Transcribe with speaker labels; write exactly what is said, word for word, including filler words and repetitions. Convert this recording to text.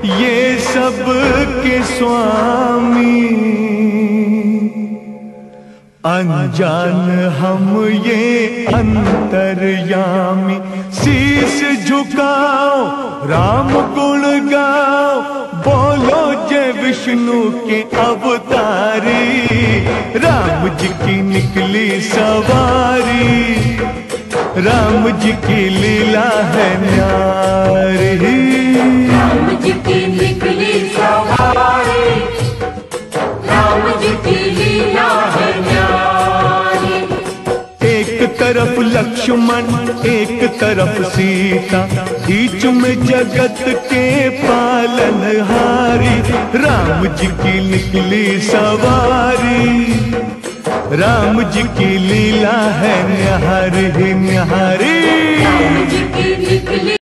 Speaker 1: ये सब के स्वामी, अनजान हम ये अंतर्यामी। शीश झुकाओ राम गुण गाओ, बोलो जय विष्णु के अवतारी। राम जी की निकली सवारी, राम जी की लीला है न्यारी।
Speaker 2: राम जी की निकली सवारी, राम जी की लीला है न्यारी।
Speaker 1: एक तरफ लक्ष्मण एक तरफ सीता, बीच में जगत के पालनहारी। राम जी की निकली सवारी, राम जी की लीला है न्यारी न्यारी।
Speaker 2: राम जी की निकली